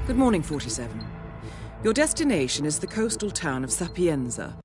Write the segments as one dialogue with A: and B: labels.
A: Good morning, 47. Your destination is the coastal town of Sapienza.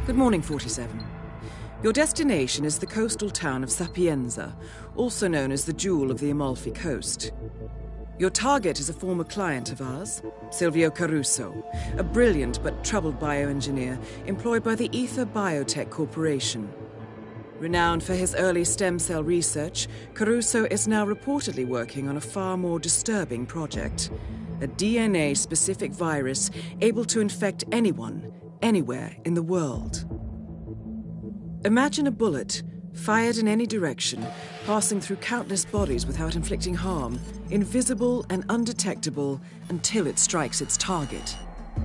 A: Good morning, 47. Your destination is the coastal town of Sapienza, also known as the Jewel of the Amalfi Coast. Your target is a former client of ours, Silvio Caruso, a brilliant but troubled bioengineer employed by the Ether Biotech Corporation. Renowned for his early stem cell research, Caruso is now reportedly working on a far more disturbing project. A DNA-specific virus able to infect anyone, anywhere in the world. Imagine a bullet, fired in any direction, passing through countless bodies without inflicting harm, invisible and undetectable until it strikes its target.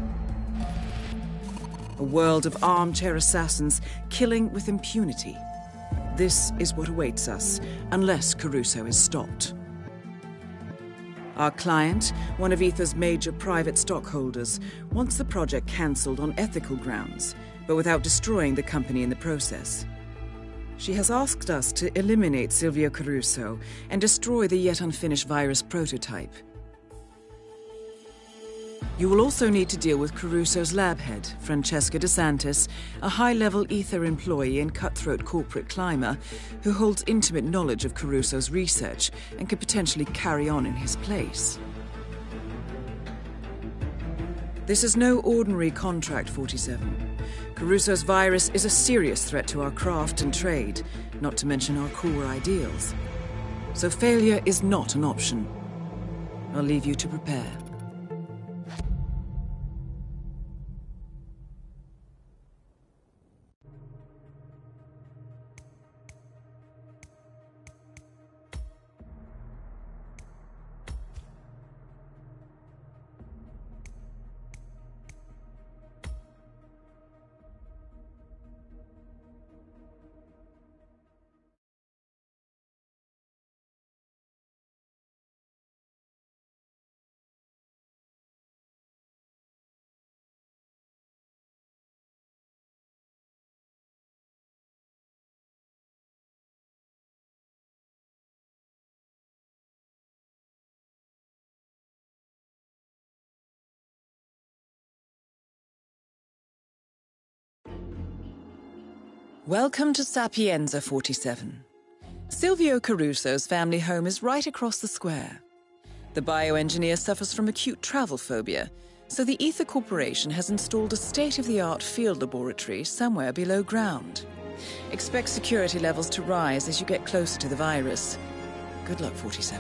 A: A world of armchair assassins killing with impunity. This is what awaits us, unless Caruso is stopped. Our client, one of Ether's major private stockholders, wants the project cancelled on ethical grounds, but without destroying the company in the process. She has asked us to eliminate Silvio Caruso and destroy the yet unfinished virus prototype. You will also need to deal with Caruso's lab head, Francesca DeSantis, a high-level Ether employee and cutthroat corporate climber who holds intimate knowledge of Caruso's research and could potentially carry on in his place. This is no ordinary contract, 47. Caruso's virus is a serious threat to our craft and trade, not to mention our core ideals. So failure is not an option. I'll leave you to prepare. Welcome to Sapienza, 47. Silvio Caruso's family home is right across the square. The bioengineer suffers from acute travel phobia, so the Ether Corporation has installed a state-of-the-art field laboratory somewhere below ground. Expect security levels to rise as you get closer to the virus. Good luck, 47.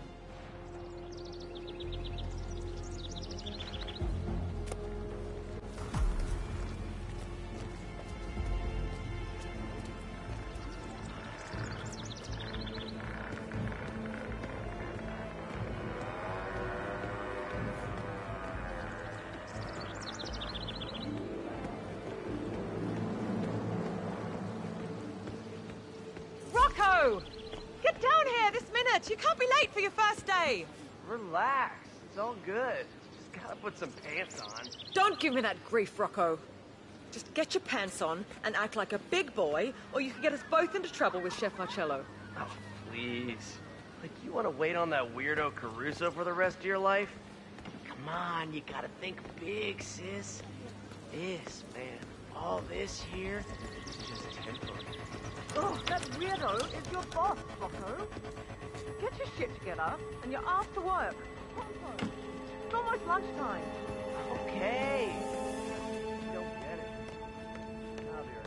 B: Get down here this minute! You can't be late for your first day!
C: Relax. It's all good. Just gotta put some pants on.
B: Don't give me that grief, Rocco. Just get your pants on and act like a big boy, or you could get us both into trouble with Chef Marcello.
C: Oh, please. Like, you want to wait on that weirdo Caruso for the rest of your life? Come on, you gotta think big, sis. This, man, all this here is just temporary.
B: Oh, that weirdo is your boss, Rocco. Get your shit together and you're off to work. It's almost lunchtime.
C: Okay. Don't get it. I'll be right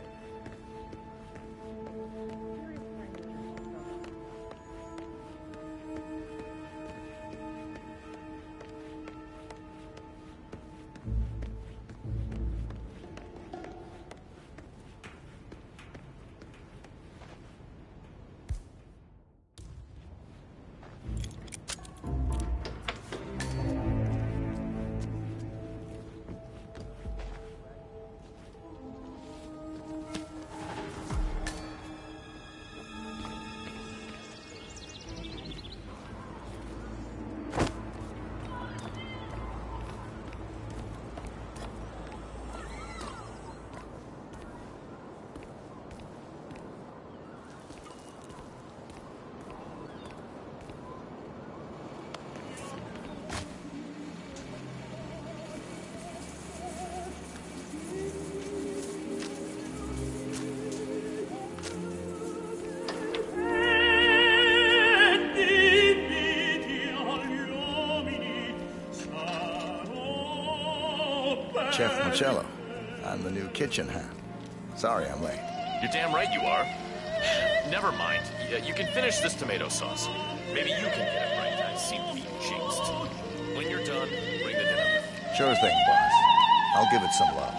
D: Chef Marcello. I'm the new kitchen hand. Sorry I'm late.
E: You're damn right you are. Never mind. You can finish this tomato sauce. Maybe you can get it right. I seem to be jinxed. When you're done, bring the dinner.
D: Sure thing, boss. I'll give it some love.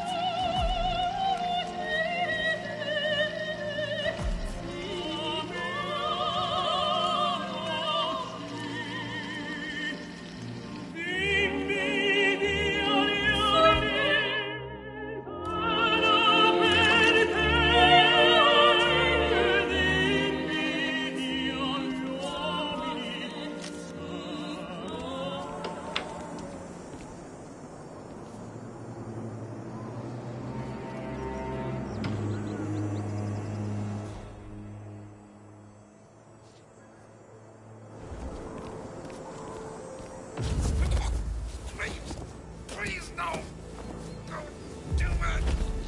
F: Please, no! Don't do it!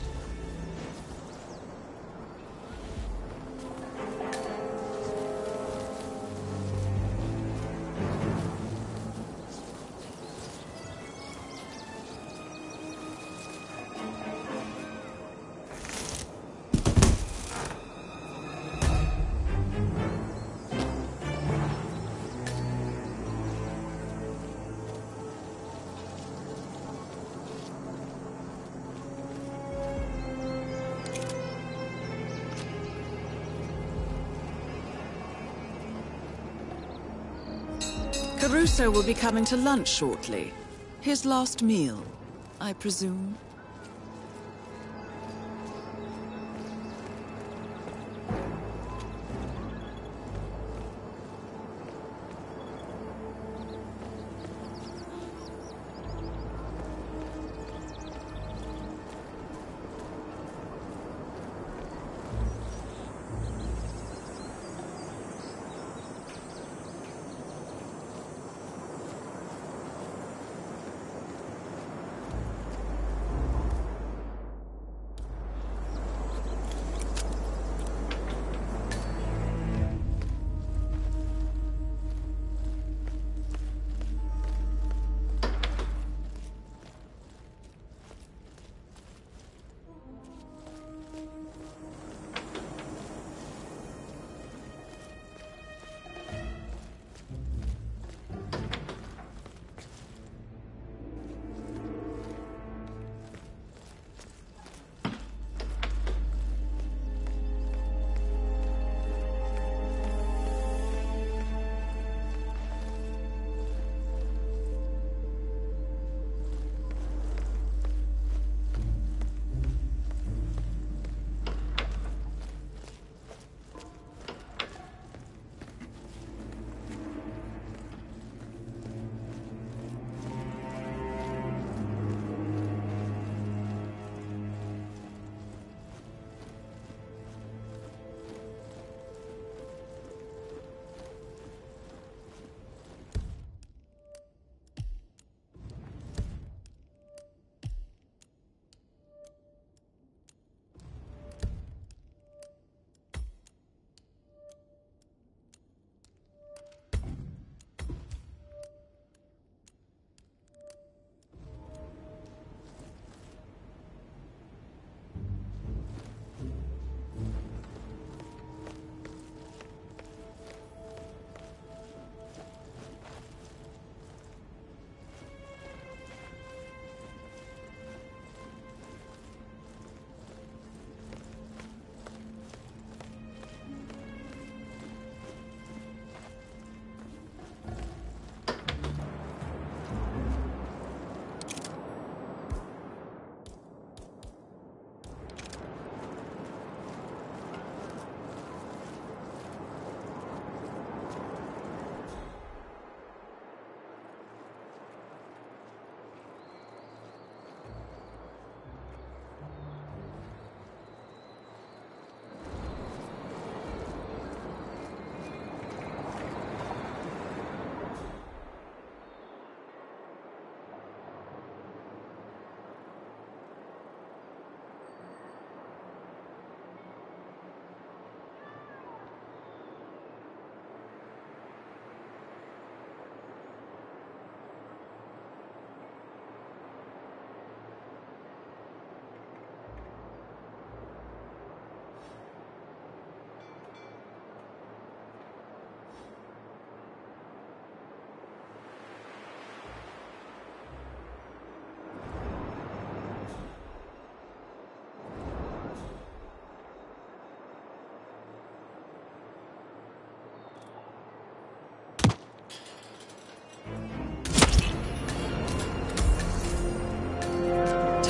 A: Caruso will be coming to lunch shortly. His last meal, I presume.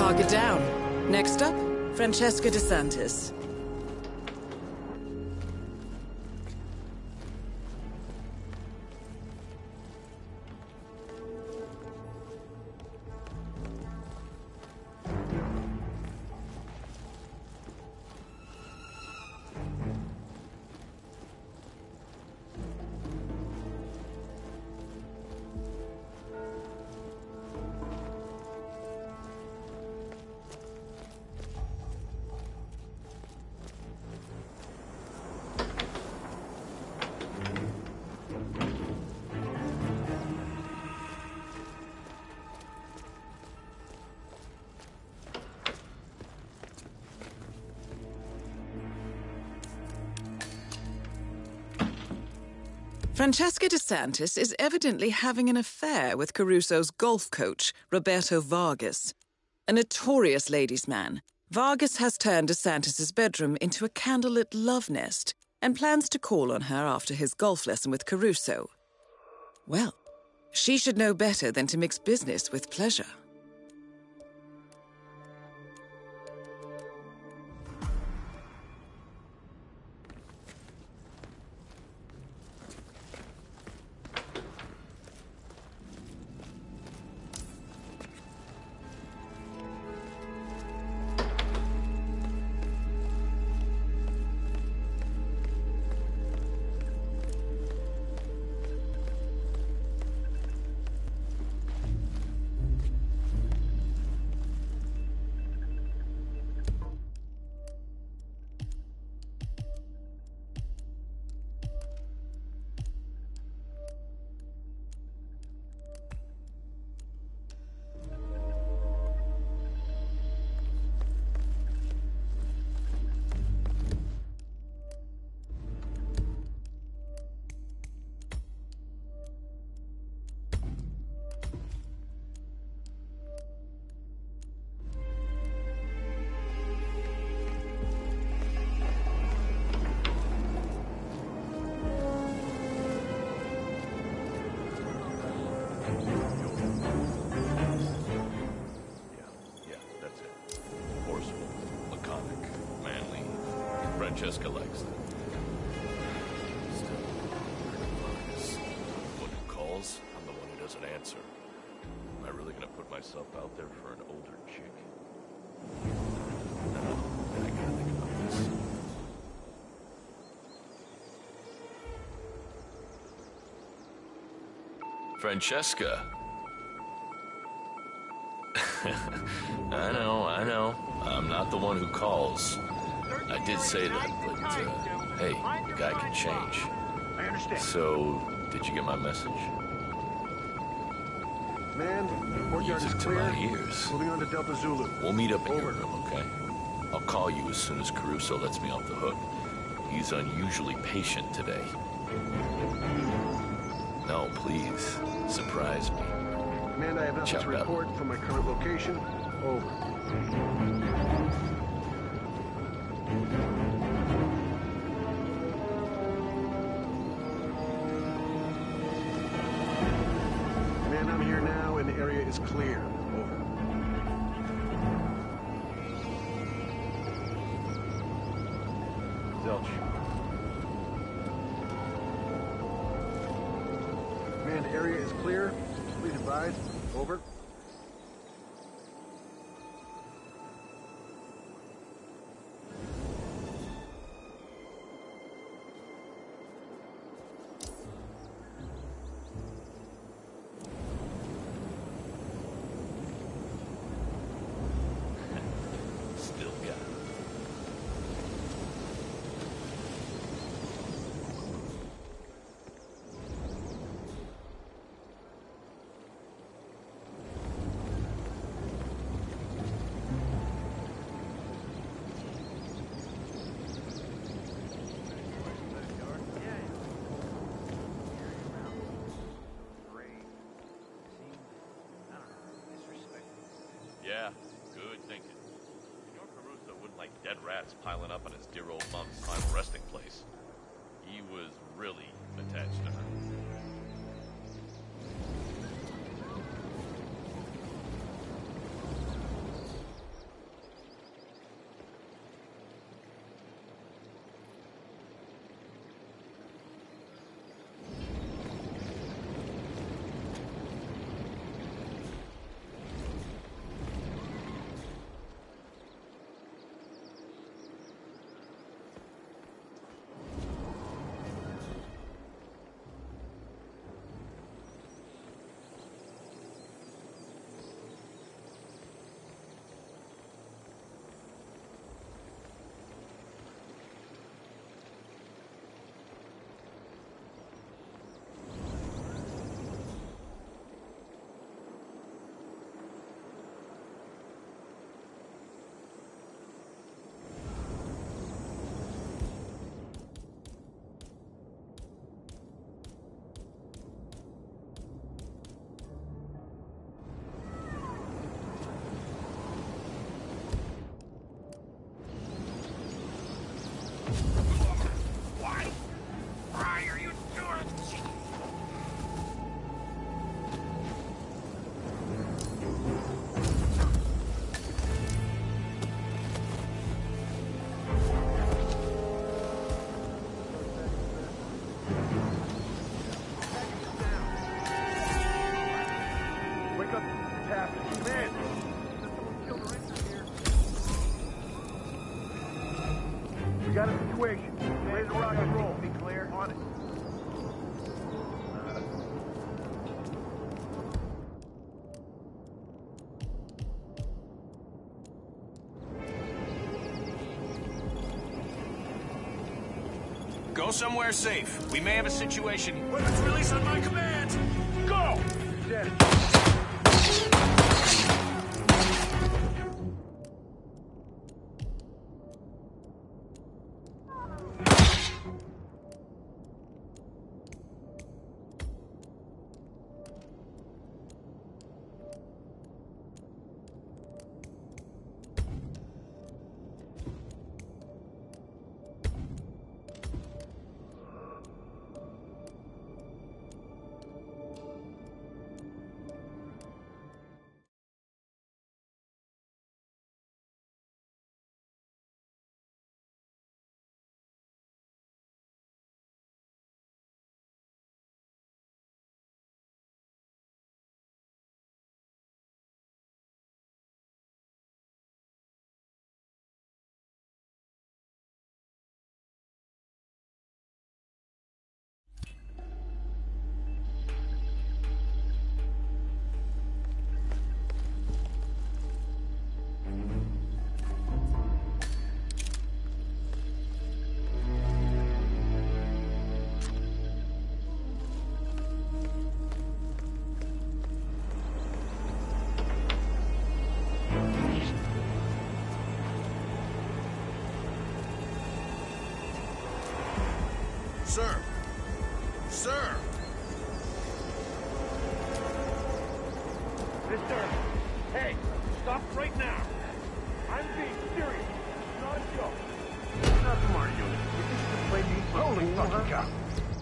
A: Target down. Next up, Francesca DeSantis. Francesca DeSantis is evidently having an affair with Caruso's golf coach, Roberto Vargas. A notorious ladies' man, Vargas has turned DeSantis' bedroom into a candlelit love nest and plans to call on her after his golf lesson with Caruso. Well, she should know better than to mix business with pleasure.
E: Francesca likes that. Still, the one who calls, I'm the one who doesn't answer. Am I really gonna put myself out there for an older chick? No, I gotta think about this. Francesca. I know. I'm not the one who calls. I did say that, but, hey, the guy can change.
G: I understand.
E: So, did you get my message?
G: Man, courtyard is
E: Music to
G: clear.
E: my ears.
G: Moving on to Delta Zulu.
E: We'll meet up in your
G: Over.
E: room, okay? I'll call you as soon as Caruso lets me off the hook. He's unusually patient today. No, please. Surprise me.
G: Command, I have nothing
E: Chop
G: to report from my current location. Over. Command, I'm here now and the area is clear. Over. Zilch. Command, area is clear. Please advise. Over.
E: Still got it. Yeah, good thinking. Senor Caruso wouldn't like dead rats piling up on his dear old mom's final resting place. He was really attached to her.
G: Man, someone killed a renter here. We got a situation. Raise a rock and roll. Be clear. On it.
H: Go somewhere safe. We may have a situation. Weapons release on my command! Go!
G: Dead.
H: Sir! Sir!
G: Mister! Hey! Stop right now! I'm being serious. It's not a joke. Now, come on, unit. You think you can play me for holy fucking cow?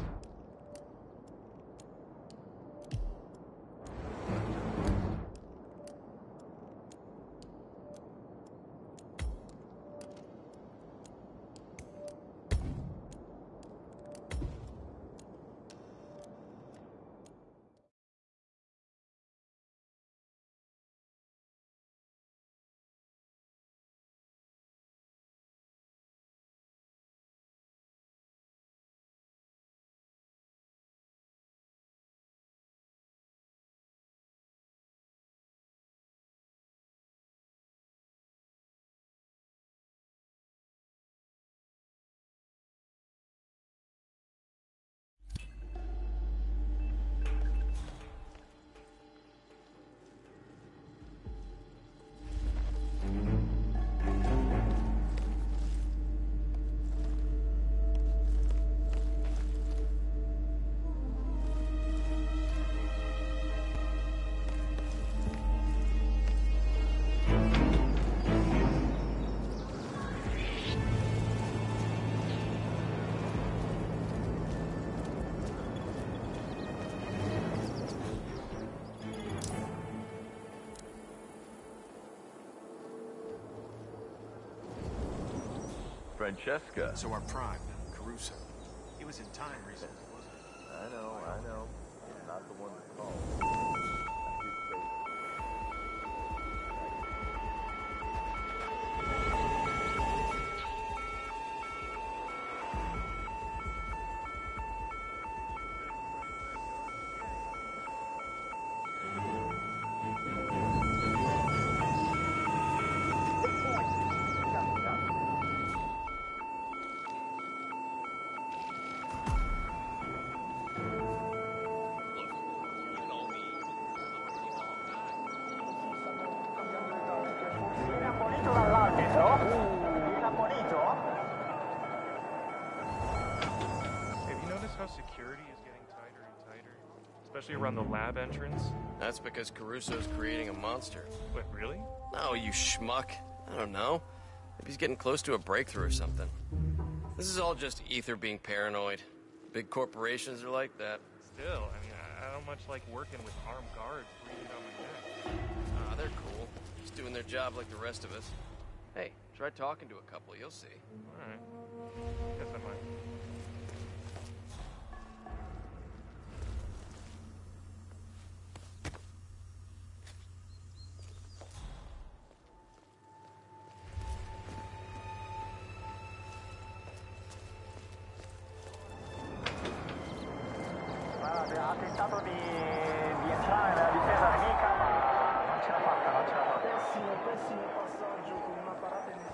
E: Francesca.
H: So our prime, Caruso. He was in time recently, wasn't he?
E: I know. Not the one to call.
I: Have you noticed how security is getting tighter and tighter? Especially around the lab entrance?
C: That's because Caruso's creating a monster.
I: Wait, really?
C: Oh, you schmuck. I don't know. Maybe he's getting close to a breakthrough or something. This is all just Ether being paranoid. Big corporations are like that.
I: Still, I mean, I don't much like working with armed guards breathing on my neck.
C: Ah, they're cool. Just doing their job like the rest of us. Hey, try talking to a couple, you'll see.
I: Alright. Guess I might.
G: ha tentato di entrare nella difesa nemica, ma non ce l'ha fatta, non ce l'ha fatta. Pessimo passaggio con una parata in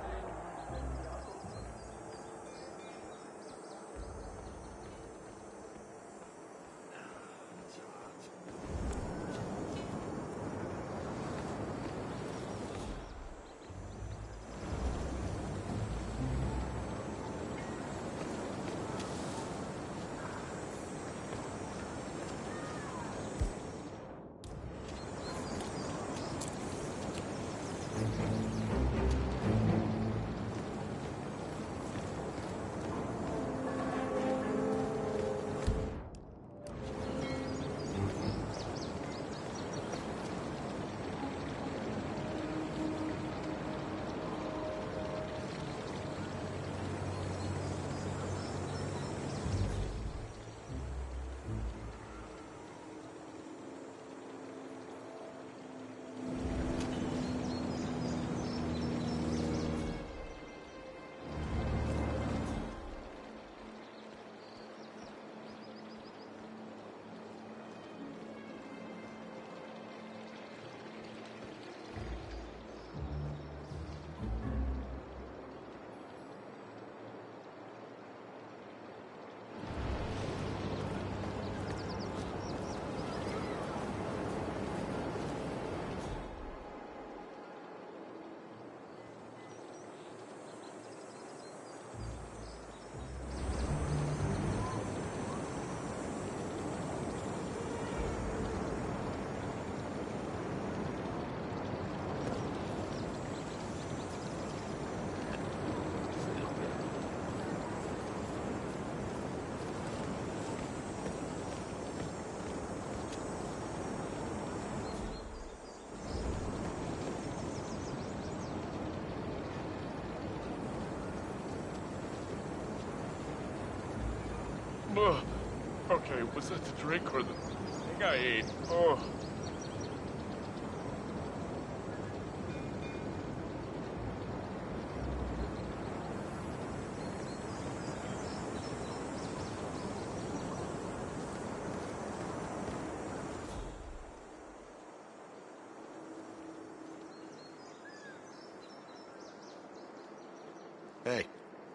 E: Okay, was that the drink or the thing I ate? Oh.
D: Hey.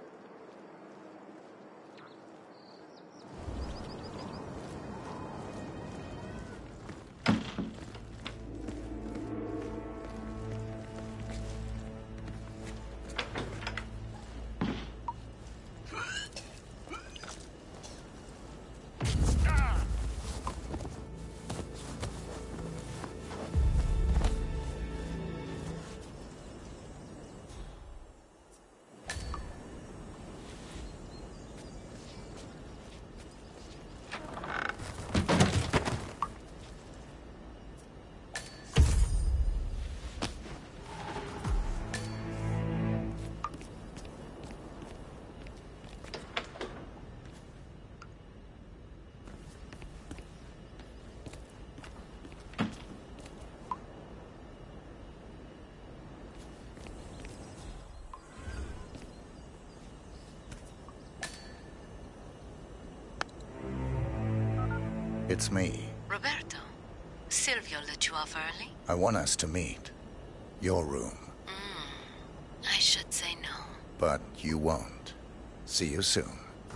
D: It's me.
J: Roberto, Silvio let you off early?
D: I want us to meet. Your room.
J: I should say no.
D: But you won't. See you soon.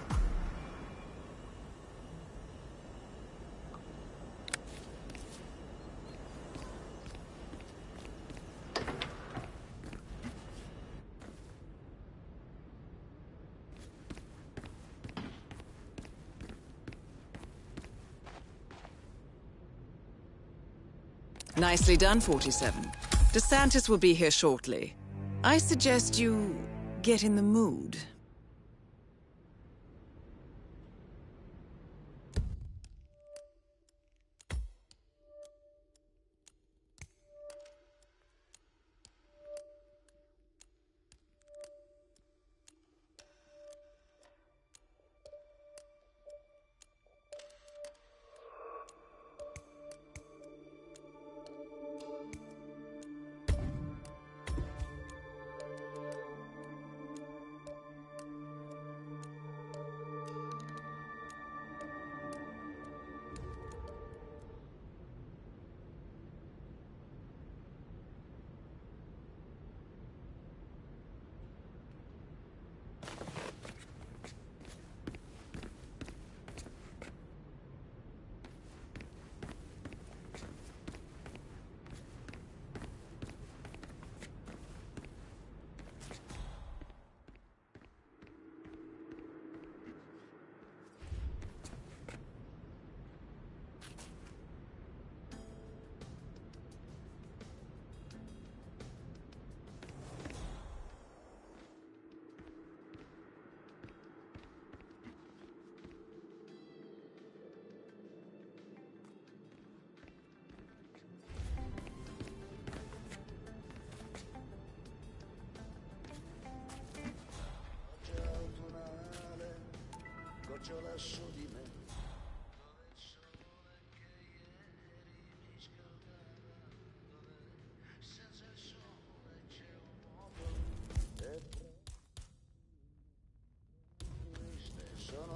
A: Nicely done, 47. DeSantis will be here shortly. I suggest you get in the mood.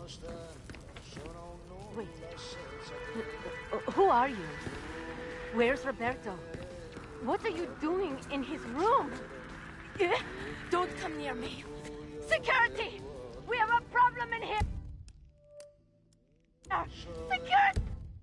B: Wait. Who are you? Where's Roberto? What are you doing in his room? Don't come near me. Security! We have a problem in here! Security!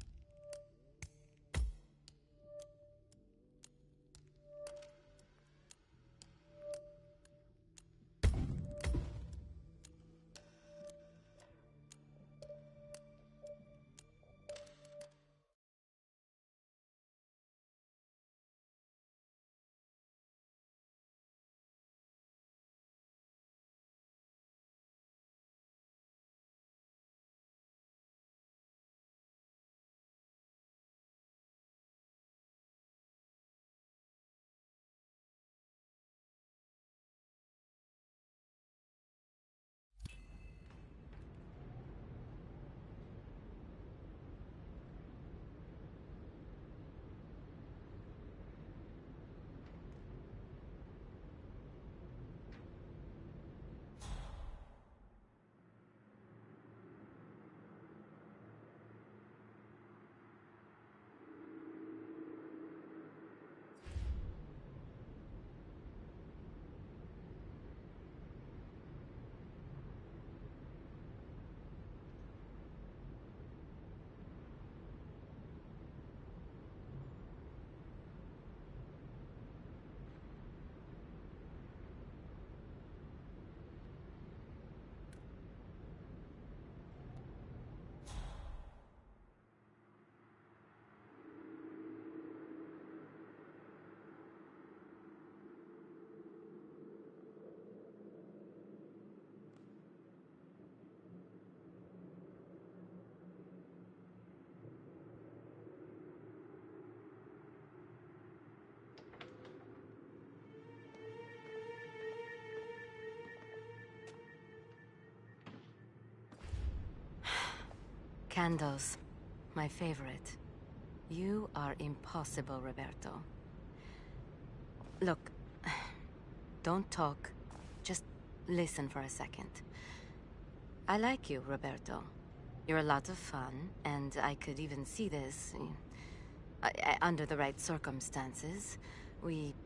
J: Candles. My favorite. You are impossible, Roberto. Look, don't talk. Just listen for a second. I like you, Roberto. You're a lot of fun, and I could even see this. Under the right circumstances, we...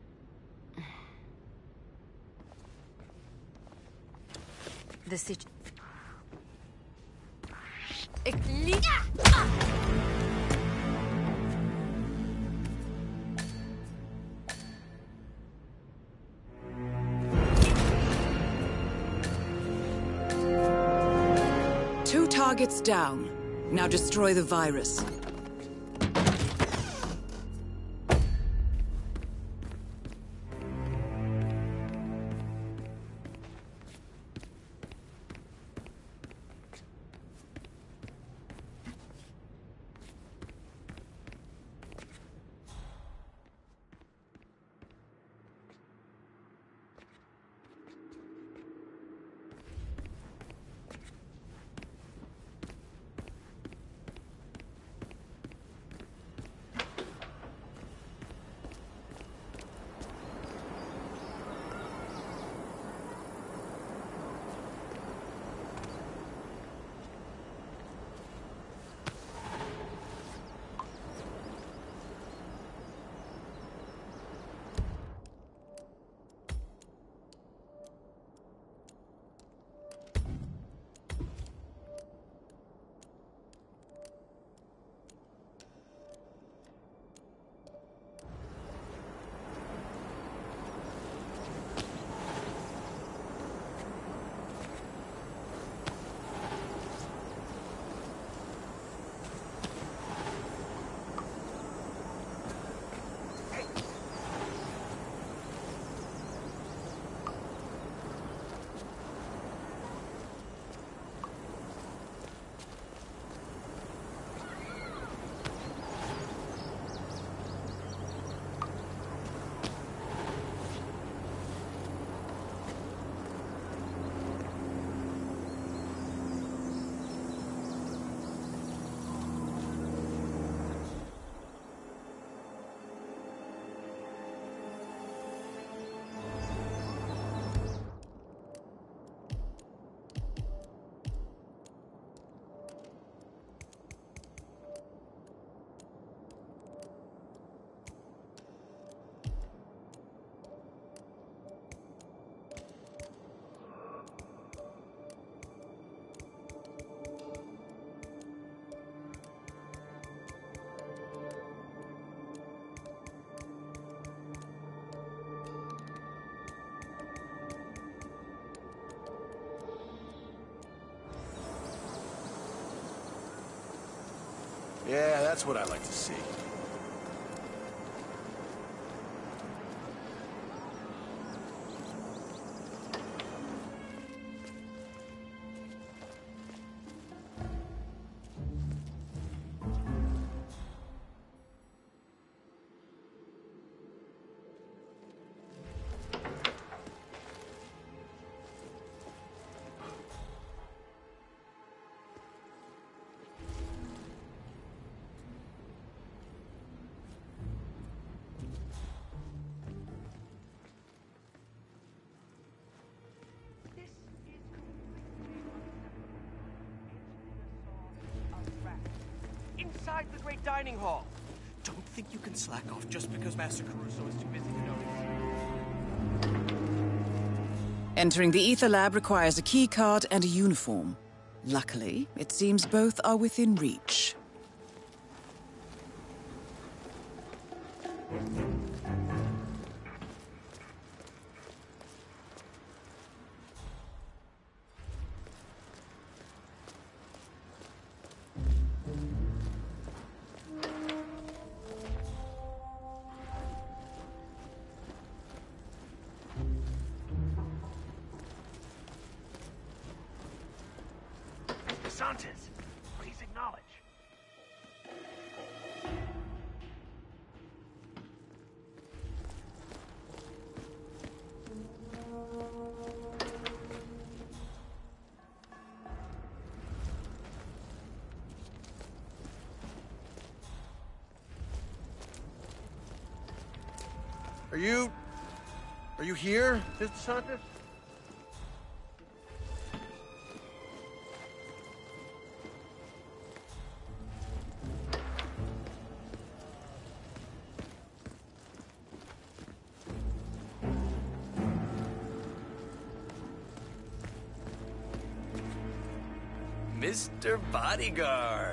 J: The situation...
A: 2 targets down. Now destroy the virus.
H: Yeah, that's what I like to see.
C: Inside the great dining hall. Don't think you can slack off just because Master Caruso is too busy to notice.
A: Entering the Ether Lab requires a key card and a uniform. Luckily, it seems both are within reach.
C: DeSantis, please acknowledge.
H: Are you here, Mr. DeSantis?
C: Mr. Bodyguard.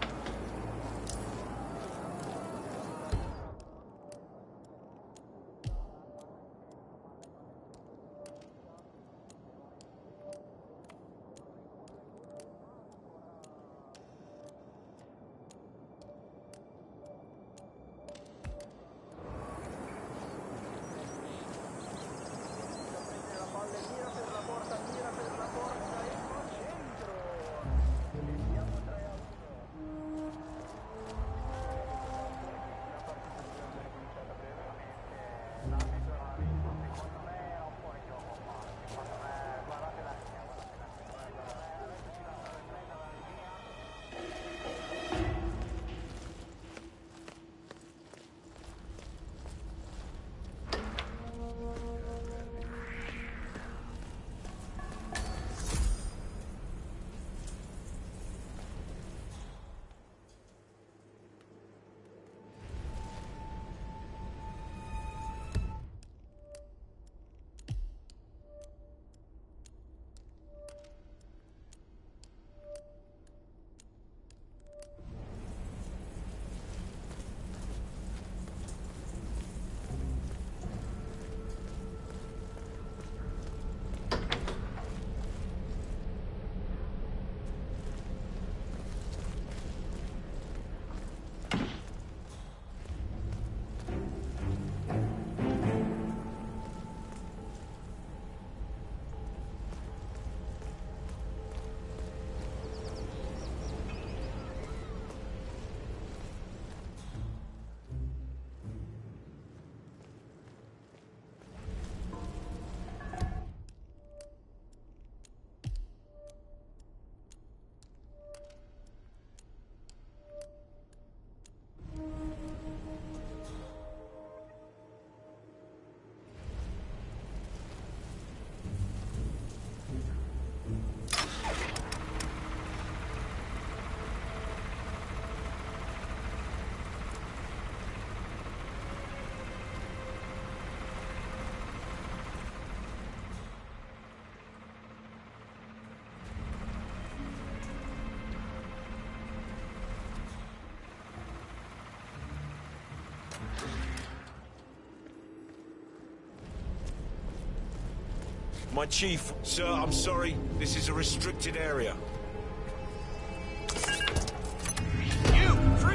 H: My chief, sir, I'm sorry. This is a restricted area.
C: You! Freeze!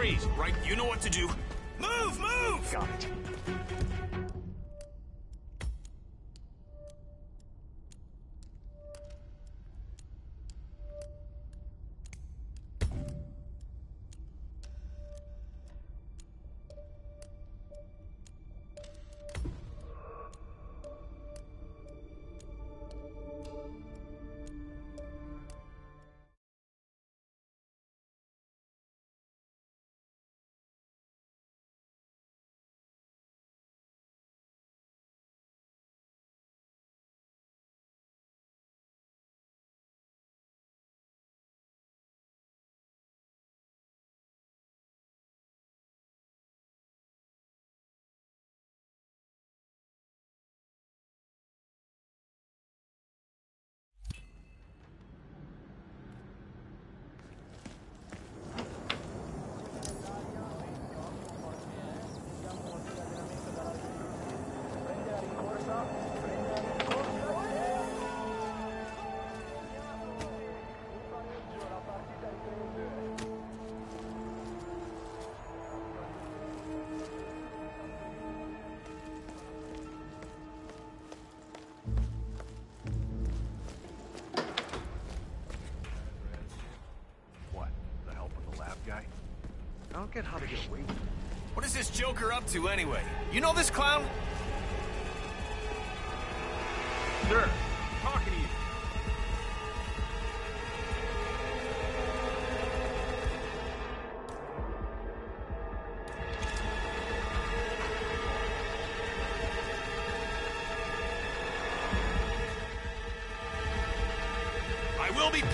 H: freeze, right? You know what to do. Move, move!
C: Got it. I don't get how to get away with it.
H: What is this Joker up to anyway? You know this clown?
G: Sir, I'm talking to you.
H: I will be...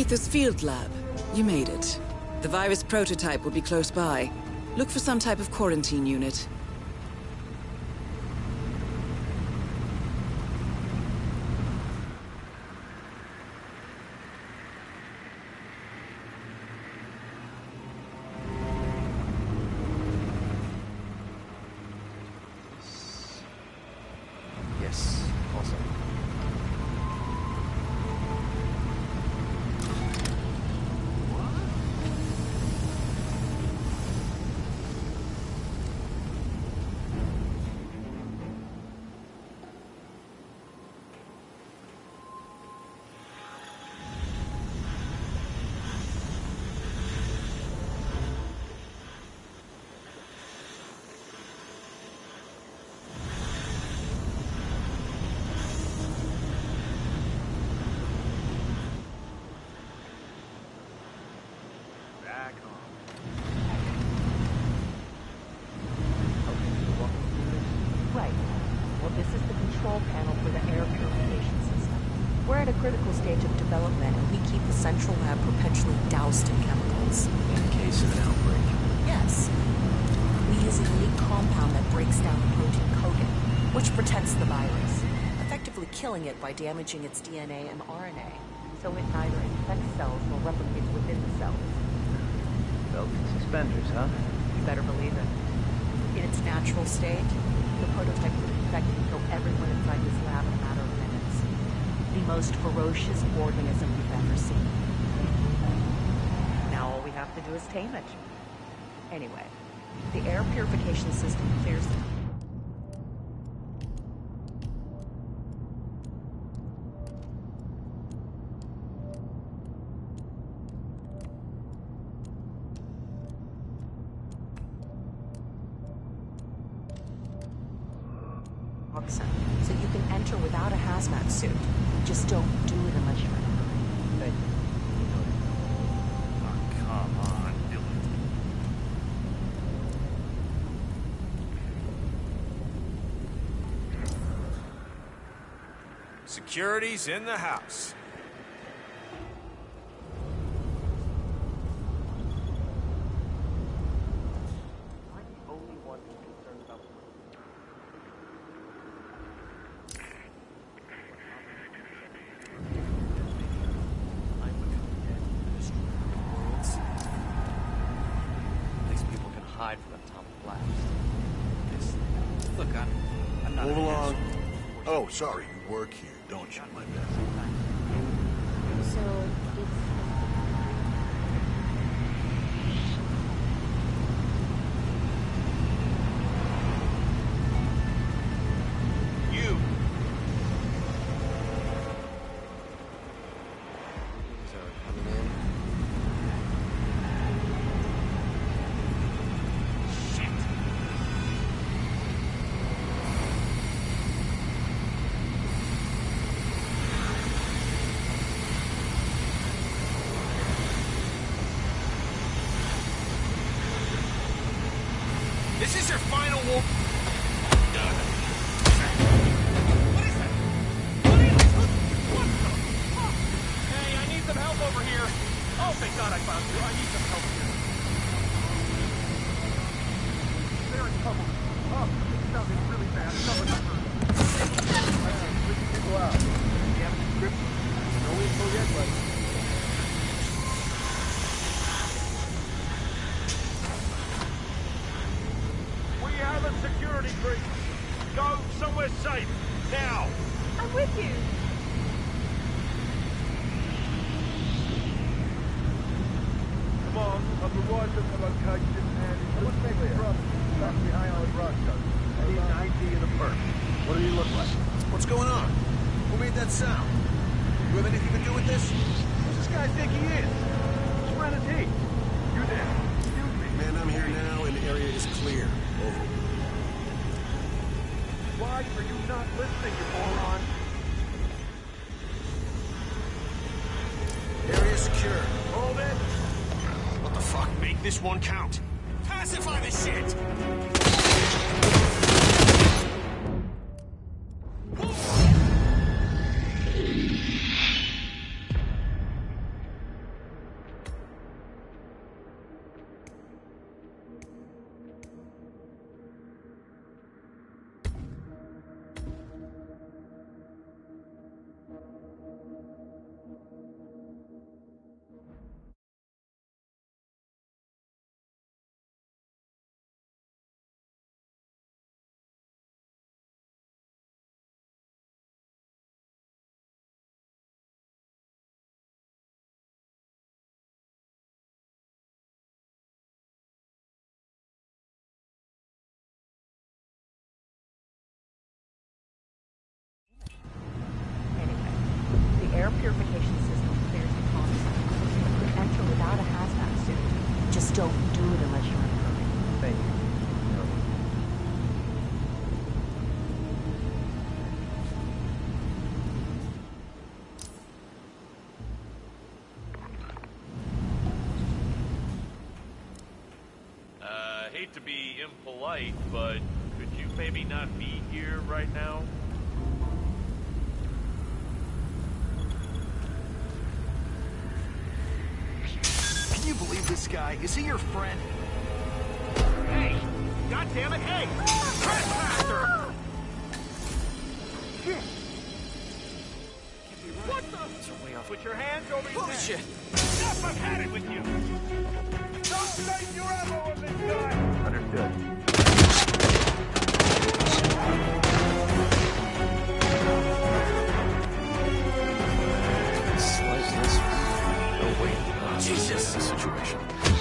A: Aether's field lab. You made it. The virus prototype will be close by. Look for some type of quarantine unit.
C: Yes, awesome.
K: Critical stage of development, and we keep the central lab perpetually doused in chemicals.
C: In case of an outbreak.
K: Yes. We use a unique compound that breaks down the protein codon, which protects the virus, effectively killing it by damaging its DNA and RNA, so it neither infects cells nor replicates within the cells.
C: Belt and suspenders, huh?
K: You better believe it. In its natural state, the prototype would infect and kill everyone inside this lab in a matter of minutes. The most ferocious organism we've ever seen. Now all we have to do is tame it. Anyway, the air purification system clears it. So you can enter without a hazmat suit. Just don't do it unless you're in a hurry.
C: Thank you.
E: Oh, come on, Dylan.
H: Security's in the house.
C: Hide from the top blast. Look, I'm not.
D: Move along. Oh, sorry, you work here, don't you, my bad?
B: So
H: You.
C: Coming in.
H: This is your final war. Hey, I need some help over here. Oh, thank God I found you. I need some help here.
G: They're in trouble. Oh, it sounded really bad. Someone hurt. Pushing people out. You have a description? No info yet, but... We have a security breach. Go somewhere safe. Now.
B: I'm with you.
G: Come on, I've arrived at the location and it's just next from back behind our garage coat. I need an ID and a perk. What do you look like?
D: What's going on? Who made that sound? You have anything to do with this?
G: Who's this guy think he is? Serenity. You there? Excuse me.
D: Man, I'm here now and the area is clear. Over.
G: Why are you not listening, you moron?
D: Area secure.
G: Hold it.
H: What the fuck? Make this one count. Pacify the shit!
K: purification system clears the console. You can enter without a hazmat suit. Just don't do it unless you're in a hurry.
L: Thank you.
E: Hate to be impolite, but could you maybe not be here right now?
D: Can you believe this guy? Is he your friend?
G: Hey! God damn it, hey! Trespasser! What the? Put your hands over your head.
D: Shit!
G: Stop, I've had it with you! Don't save your ammo with this guy!
L: Understood.
D: Slice this.
L: Oh, wait.
D: Jesus.
L: The situation.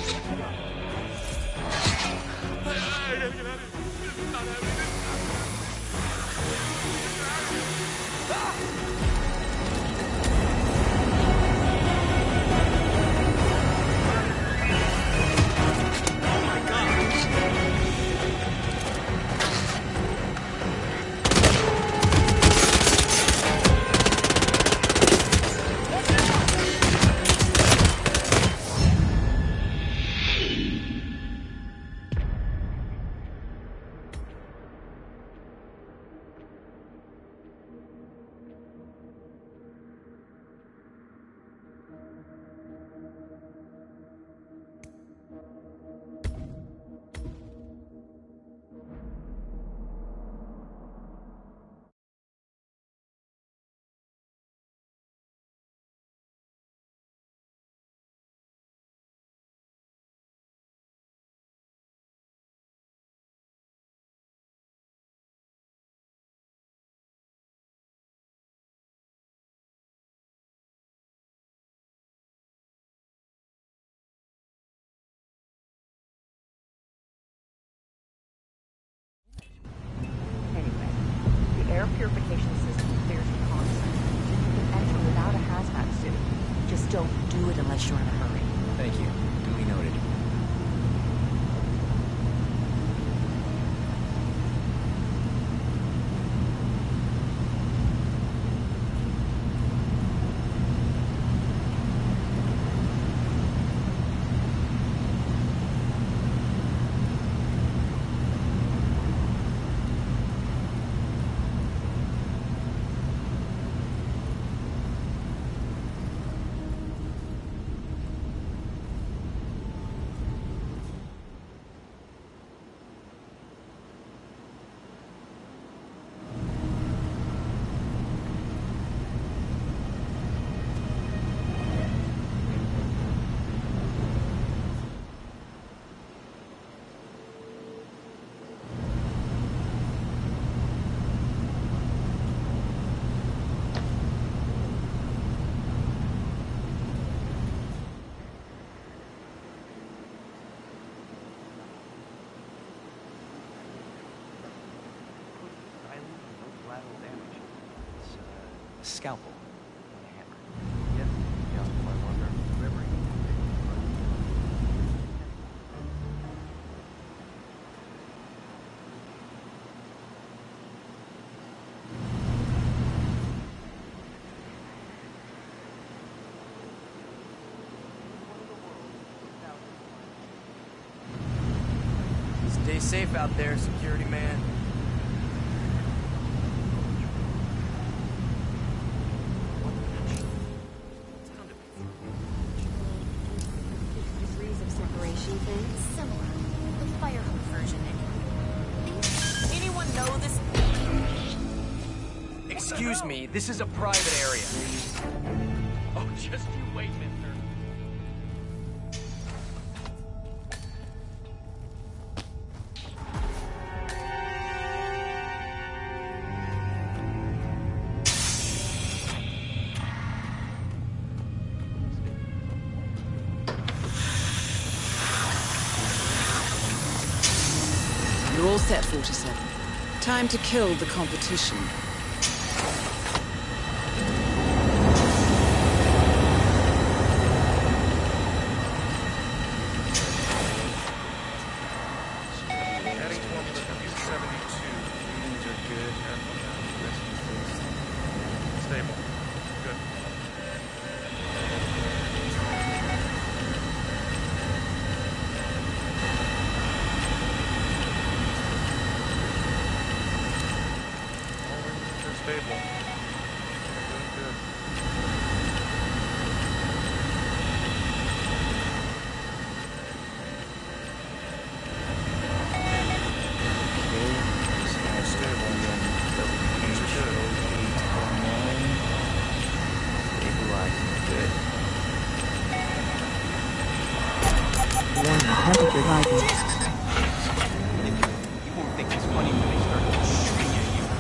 K: Anyway, the air purification system clears the console. You can enter without a hazmat suit. Just don't do it unless you're in a hurry.
L: Thank you. Duly noted. Scalpel. And a hammer. Yeah, I wonder. Remember?
C: Stay safe out there, security man.
M: 50 degrees of separation thing. Similar. The fire hose version, anyway.
C: Anyone know this? Excuse me, this is a private area.
E: Oh, just you wait, mister.
A: You're all set, 47. Time to kill the competition.
I: stable. Good. All engines are stable. Doing good.
N: Temperature rising.
L: You won't think it's funny when they start shooting at you.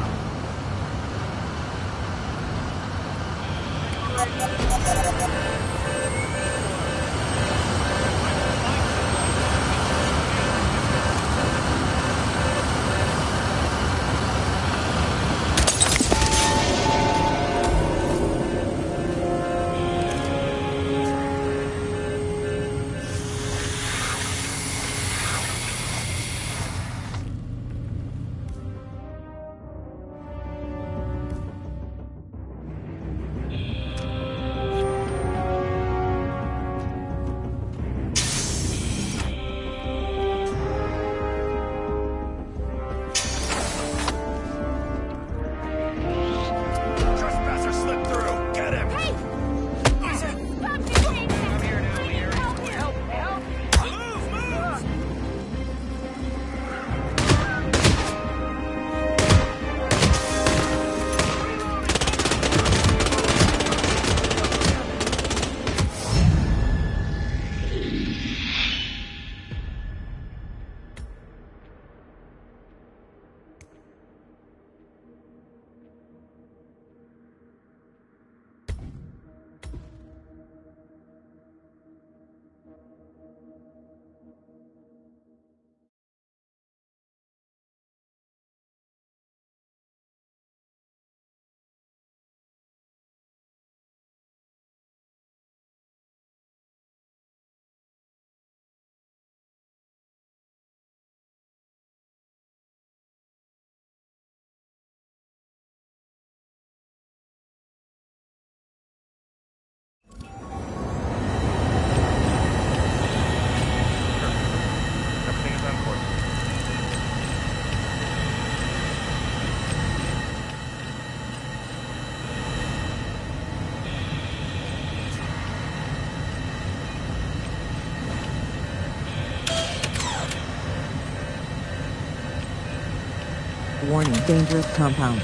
N: Warning, dangerous compound.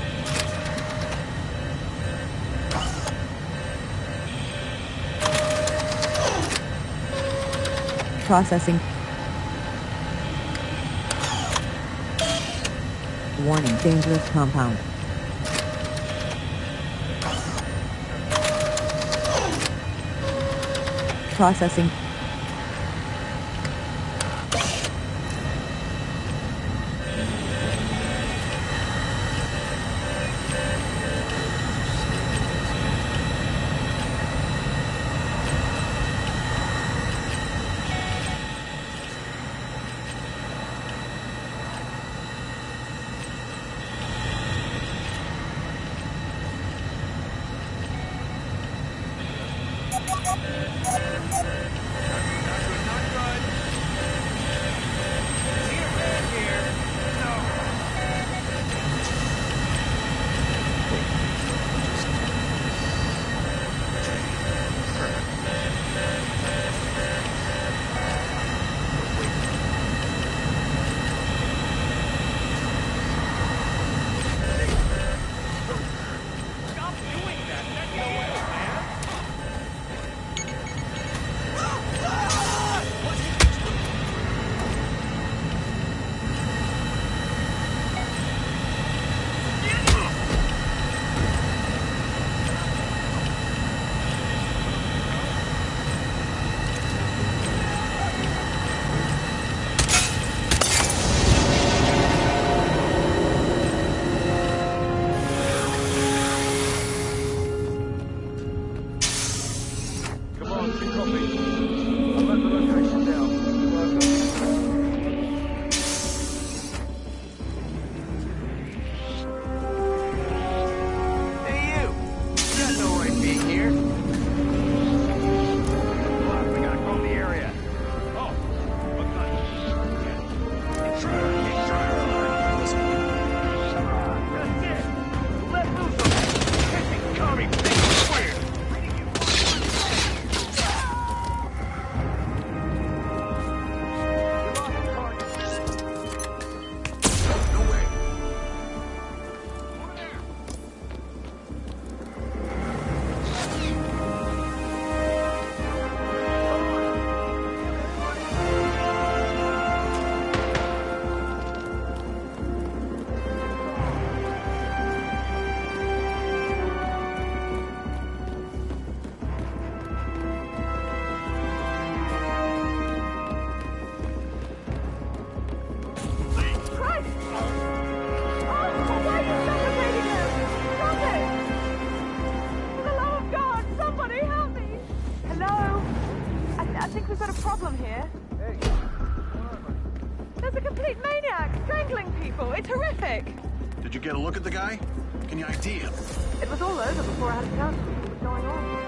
N: Processing. Warning, dangerous compound. Processing.
O: it's horrific.
D: Did you get a look at the guy? Can you ID him?
O: It was all over before I had a chance to see what was going on.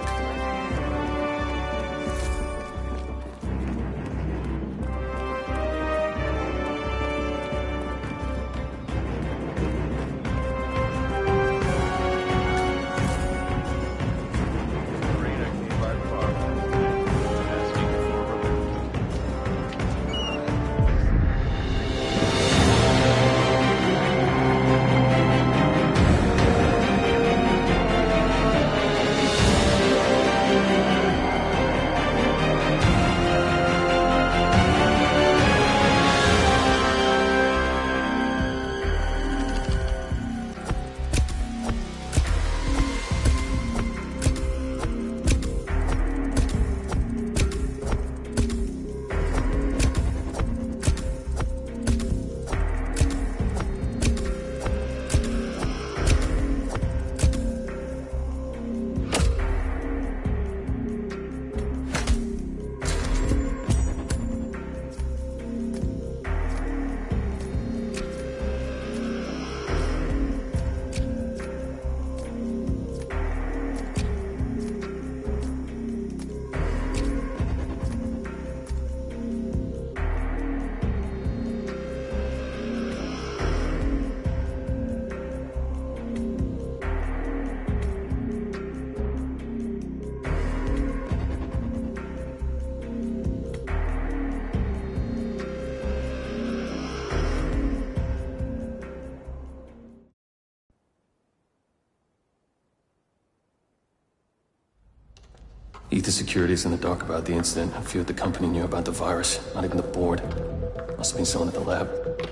P: Ether Security's in the dark about the incident. A few at the company knew about the virus. Not even the board. Must have been someone at the lab.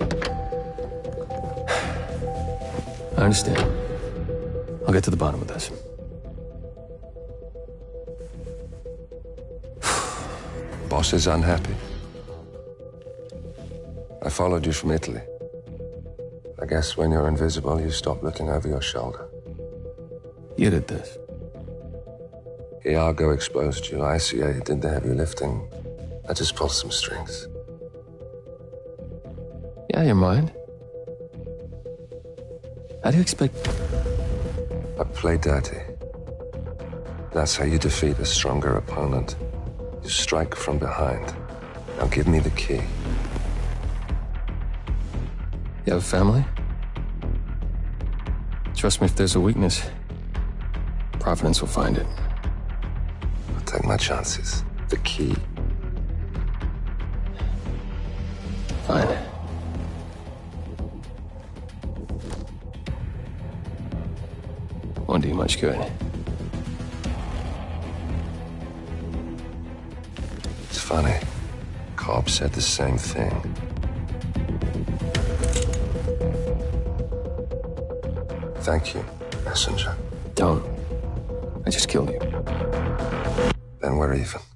P: I understand. I'll get to the bottom of this.
Q: Boss is unhappy. I followed you from Italy. I guess when you're invisible, you stop looking over your shoulder.
P: You did this.
Q: Iago exposed you. ICA did the heavy lifting. I just pulled some strings.
P: Yeah, you're mine. How do you expect...
Q: I play dirty. That's how you defeat a stronger opponent. You strike from behind. Now give me the key.
P: You have a family? Trust me, if there's a weakness, Providence will find it.
Q: I'll take my chances. The key.
P: Fine. Won't do you much good.
Q: It's funny. Cobb said the same thing. Thank you, messenger.
P: Don't. I just killed you.
Q: Then we're even.